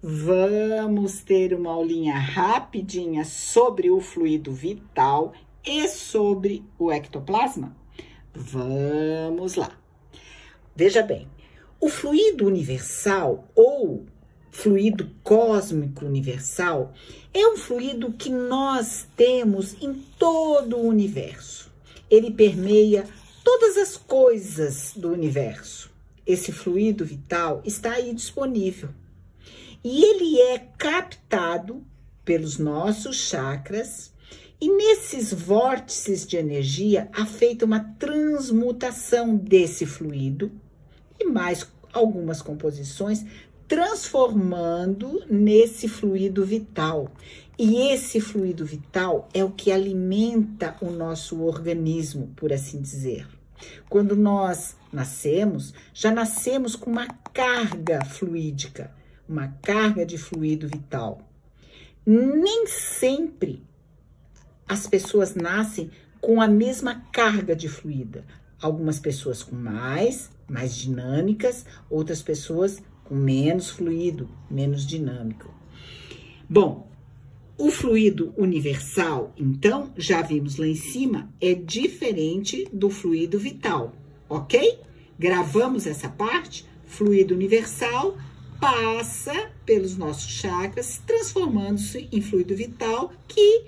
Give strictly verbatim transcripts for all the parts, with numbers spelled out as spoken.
Vamos ter uma aulinha rapidinha sobre o fluido vital e sobre o ectoplasma? Vamos lá. Veja bem, o fluido universal ou fluido cósmico universal é um fluido que nós temos em todo o universo. Ele permeia todas as coisas do universo. Esse fluido vital está aí disponível. E ele é captado pelos nossos chakras, e nesses vórtices de energia há feita uma transmutação desse fluido e mais algumas composições, transformando nesse fluido vital. E esse fluido vital é o que alimenta o nosso organismo, por assim dizer. Quando nós nascemos, já nascemos com uma carga fluídica, uma carga de fluido vital. Nem sempre as pessoas nascem com a mesma carga de fluido. Algumas pessoas com mais, mais dinâmicas, outras pessoas com menos fluido, menos dinâmico. Bom, o fluido universal, então, já vimos lá em cima, é diferente do fluido vital, ok? Gravamos essa parte, fluido universal passa pelos nossos chakras, transformando-se em fluido vital que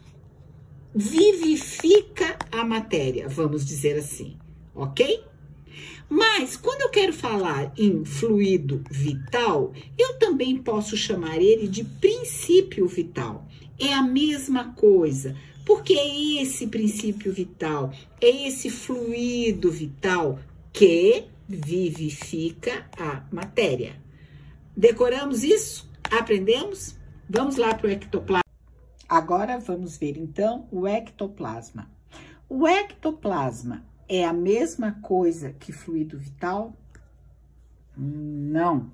vivifica a matéria, vamos dizer assim, ok? Mas, quando eu quero falar em fluido vital, eu também posso chamar ele de princípio vital. É a mesma coisa, porque é esse princípio vital, é esse fluido vital que vivifica a matéria. Decoramos isso? Aprendemos? Vamos lá para o ectoplasma. Agora vamos ver, então, o ectoplasma. O ectoplasma é a mesma coisa que fluido vital? Não.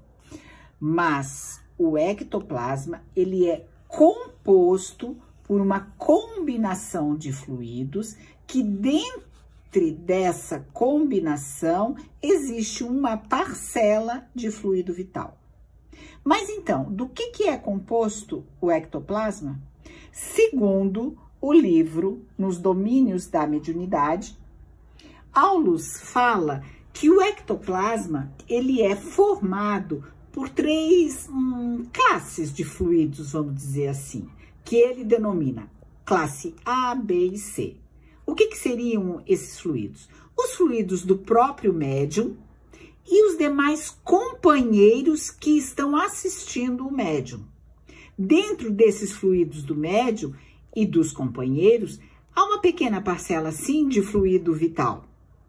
Mas o ectoplasma, ele é composto por uma combinação de fluidos que dentro dessa combinação existe uma parcela de fluido vital. Mas então, do que, que é composto o ectoplasma? Segundo o livro Nos Domínios da Mediunidade, Aulus fala que o ectoplasma ele é formado por três hum, classes de fluidos, vamos dizer assim, que ele denomina classe A, B e C. O que, que seriam esses fluidos? Os fluidos do próprio médium e os demais companheiros que estão assistindo o médium. Dentro desses fluidos do médium e dos companheiros, há uma pequena parcela, sim, de fluido vital.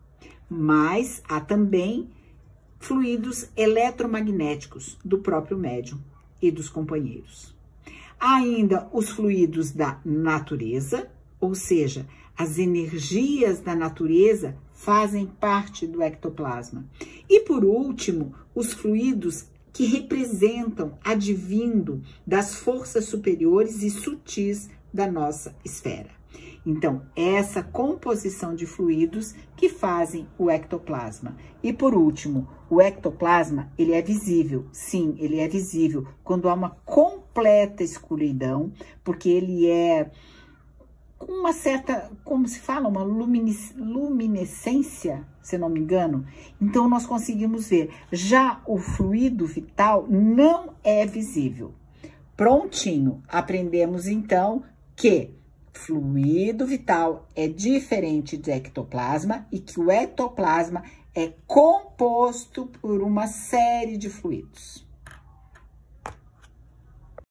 Mas há também fluidos eletromagnéticos do próprio médium e dos companheiros. Há ainda os fluidos da natureza, ou seja, as energias da natureza fazem parte do ectoplasma. E por último, os fluidos que representam, advindo das forças superiores e sutis da nossa esfera. Então, essa composição de fluidos que fazem o ectoplasma. E por último, o ectoplasma, ele é visível. Sim, ele é visível quando há uma completa escuridão, porque ele é com uma certa, como se fala, uma luminescência, se não me engano. Então, nós conseguimos ver. Já o fluido vital não é visível. Prontinho, aprendemos então que fluido vital é diferente de ectoplasma e que o ectoplasma é composto por uma série de fluidos.